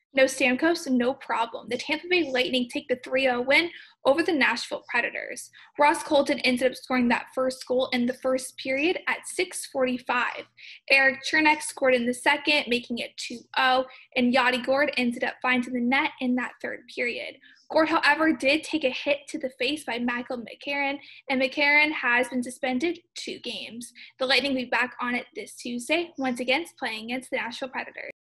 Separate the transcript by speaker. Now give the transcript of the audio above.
Speaker 1: No Stamkos, no problem. The Tampa Bay Lightning take the 3-0 win over the Nashville Predators. Ross Colton ended up scoring that first goal in the first period at 6:45. Eric Chernak scored in the second, making it 2-0, and Yadi Gord ended up finding the net in that third period. Gord, however, did take a hit to the face by Michael McCarron, and McCarron has been suspended 2 games. The Lightning will be back on it this Tuesday, once again playing against the Nashville Predators.